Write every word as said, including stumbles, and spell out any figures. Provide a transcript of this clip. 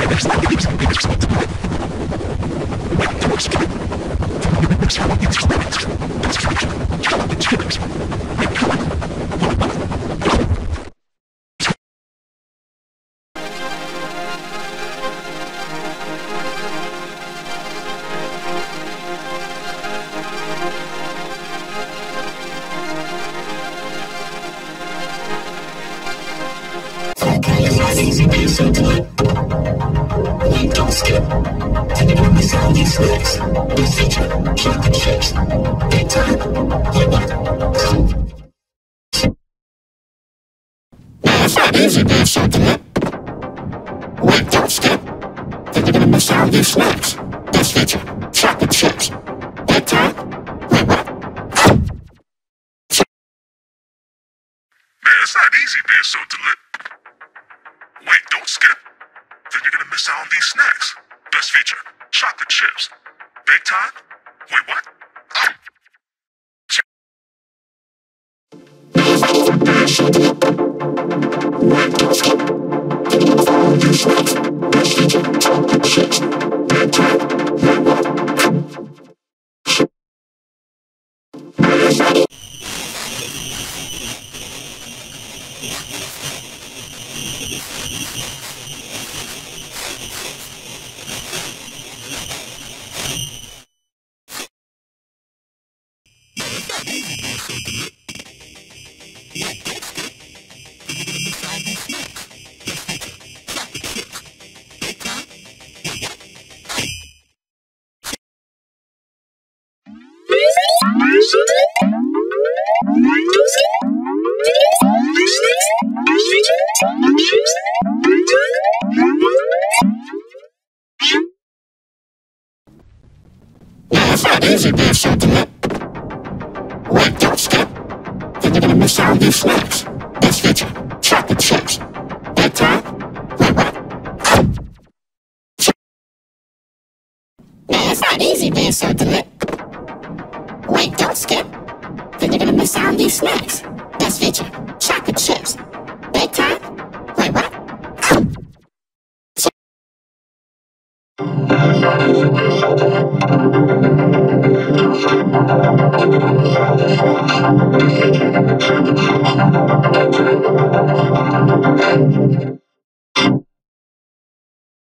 Easy being so delayed. Wait, don't skip. Can you give me some of these snacks? New feature, chocolate chips. Big time. Wait, what? Man, it's not easy being so delayed. Wait, don't skip. Then you're gonna miss out on these snacks. Best feature, chocolate chips. Big time. Wait, what? Man, it's not easy being so delayed. Wait, don't skip. Then you're gonna miss out on these snacks. Best feature, chocolate chips. Big time? Wait, what? Wait, don't skip. Then you're gonna miss out on these snacks. Best feature, chocolate chips. Big time. Wait, what? Yeah, it's not easy being so delayed. Wait, don't skip. Then you're gonna miss out on these snacks. Best feature, chocolate chips. Big time? Wait, what? Man, it's not easy being so delayed. Wait, don't skip. Then you're gonna miss out on these snacks. Best feature, chocolate